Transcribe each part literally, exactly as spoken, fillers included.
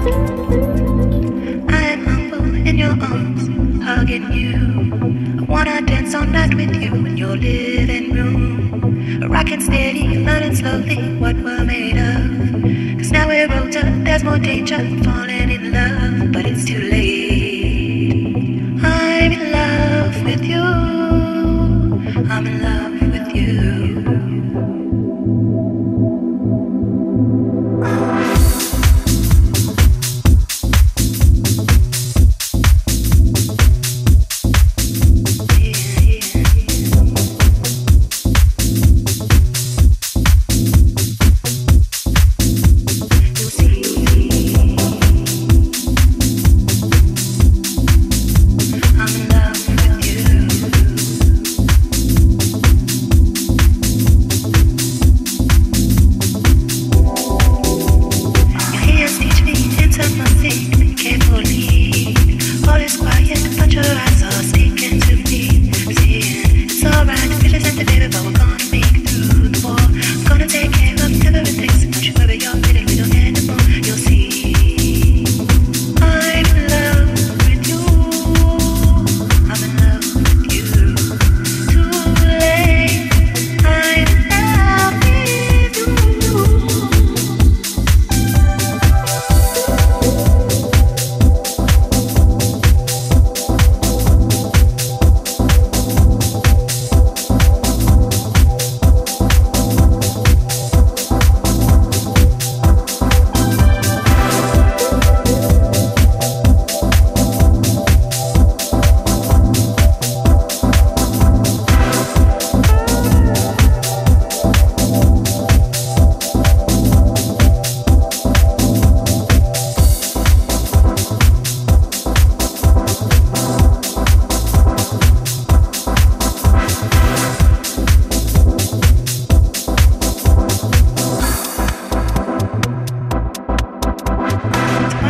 I am humble in your arms, hugging you. I wanna dance all night with you in your living room. Rockin' steady, learning slowly what we're made of. Cause now we're older, there's more danger in falling in love. But it's too late. I'm in love with you. I'm in love with you.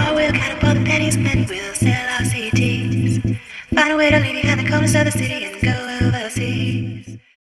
Find a way to leave behind the corners of the city and go